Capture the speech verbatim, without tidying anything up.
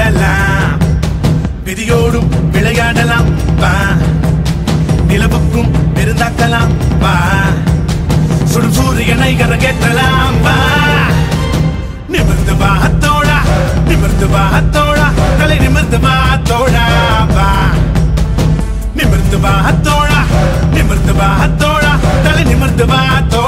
ஆடலாம், விதியோடும் விளையாடலாம் வா, நிலவுக்கும் பெருந்தாக்கலாம் வா, சுடும் சூரியனை கரகேற்றலாம் வா. நிமிர்ந்து வா தோழா, நிமிர்ந்து வா தோழா, தலை நிமிர்ந்து வா தோழா வா. நிமிர்ந்து வா தோழா, நிமிர்ந்து வா தோழா, தலை நிமிர்ந்து வா தோழா.